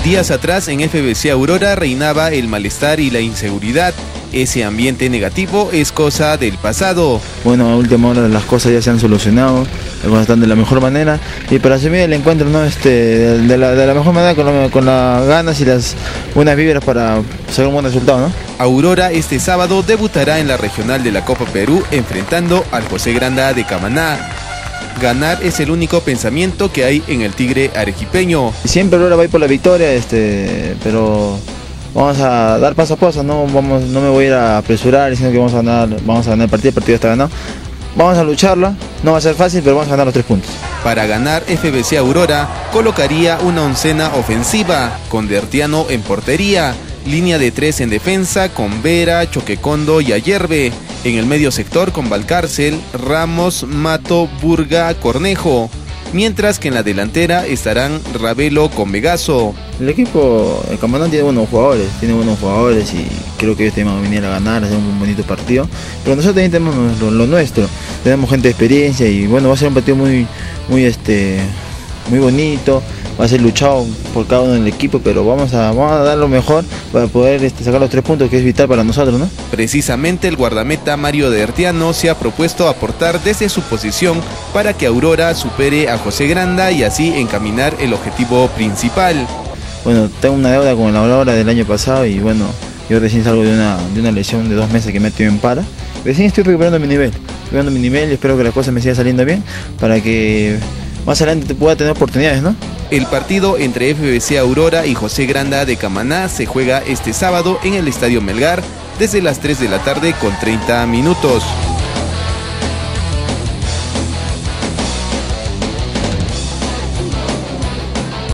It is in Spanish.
Días atrás en FBC Aurora reinaba el malestar y la inseguridad. Ese ambiente negativo es cosa del pasado. Bueno, a última hora las cosas ya se han solucionado, las cosas están de la mejor manera y para asumir el encuentro, ¿no? de la mejor manera, con las ganas y las buenas vibras para sacar un buen resultado, ¿no? Aurora este sábado debutará en la regional de la Copa Perú enfrentando al José Granda de Camaná. Ganar es el único pensamiento que hay en el Tigre arequipeño. Siempre Aurora va a ir por la victoria, pero vamos a dar paso a paso, no me voy a ir a apresurar, sino que vamos a ganar el partido está ganado. Vamos a lucharla, no va a ser fácil, pero vamos a ganar los 3 puntos. Para ganar, FBC Aurora colocaría una oncena ofensiva, con Dertiano en portería, línea de 3 en defensa, con Vera, Choquecondo y Ayerbe. En el medio sector con Valcárcel, Ramos, Mato, Burga, Cornejo. Mientras que en la delantera estarán Ravelo con Vegaso. El equipo, el Camaná tiene buenos jugadores y creo que ellos también van a venir a ganar, a hacer un bonito partido. Pero nosotros también tenemos lo nuestro, tenemos gente de experiencia y bueno, va a ser un partido muy bonito, va a ser luchado por cada uno del equipo, pero vamos a dar lo mejor para poder sacar los 3 puntos, que es vital para nosotros, ¿no? Precisamente el guardameta Mario Dertiano se ha propuesto aportar desde su posición para que Aurora supere a José Granda y así encaminar el objetivo principal. Bueno, tengo una deuda con la Aurora del año pasado y bueno, yo recién salgo de una lesión de 2 meses que me dio en para. Recién estoy recuperando mi nivel y espero que las cosas me sigan saliendo bien para que más adelante pueda tener oportunidades, ¿no? El partido entre FBC Aurora y José Granda de Camaná se juega este sábado en el Estadio Melgar desde las 3 de la tarde con 30 minutos.